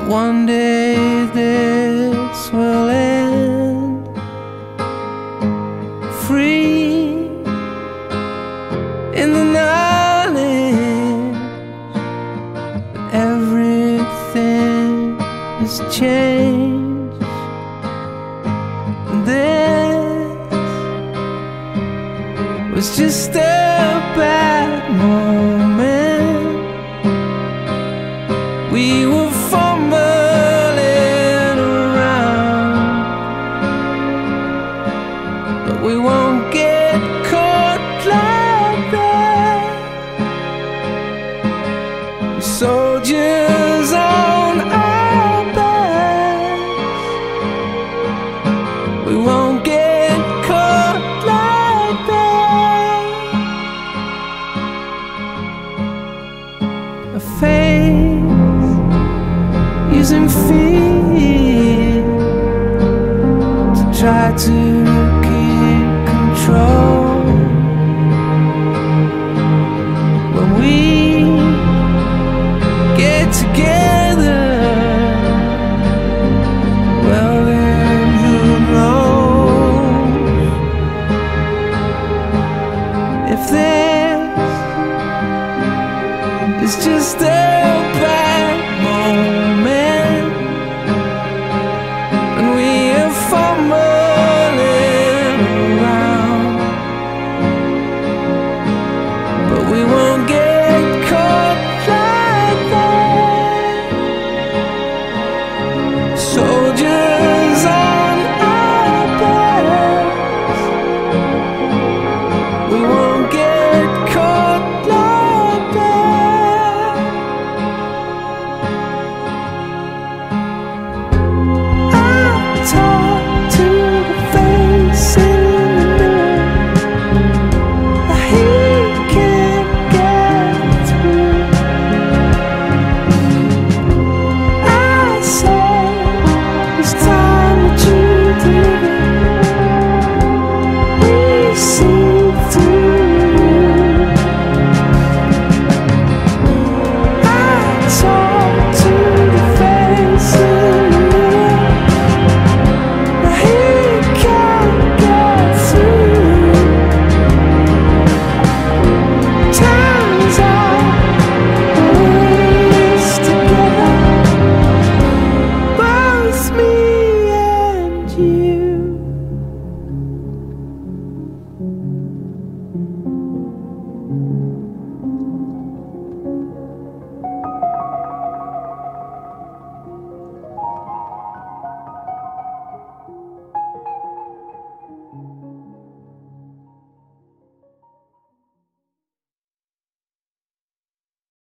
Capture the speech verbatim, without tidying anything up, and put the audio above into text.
one day this will end. Free in the knowledge that everything has changed. This was just a bad moment. We were fumbling around, but we won't get caught like that. We're soldiers on our backs. We won't get caught like that. A face using fear to try to keep control. When we get together, well then who knows if this is just a bad